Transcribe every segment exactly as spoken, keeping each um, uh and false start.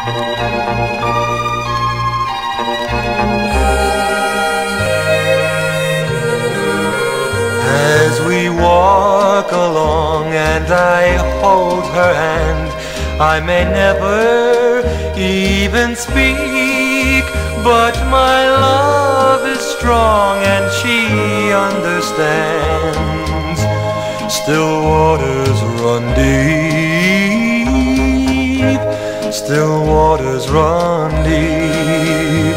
As we walk along and I hold her hand, I may never even speak, but my love is strong and she understands. Still waters run deep, still waters run deep.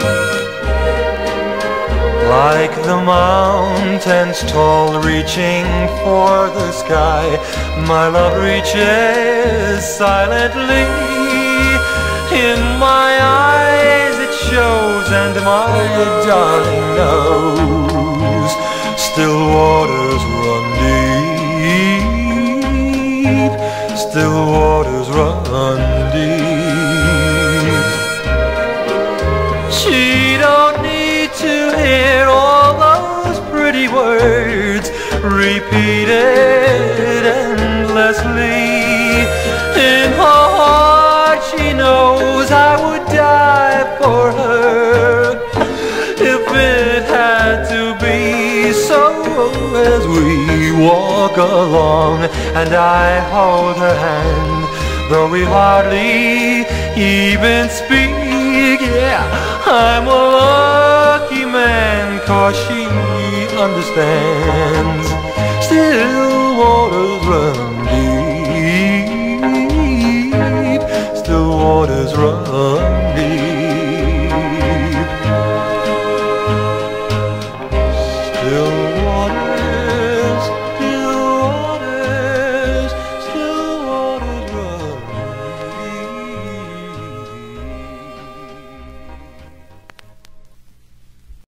Like the mountains tall reaching for the sky, my love reaches silently. In my eyes it shows and my darling knows. Still waters run deep, still waters run deep. She don't need to hear all those pretty words repeated endlessly. In her heart she knows I would die for her if it had to be so. As we walk along and I hold her hand, though we hardly even speak, yeah, I'm a lucky man, 'cause she understands. Still waters run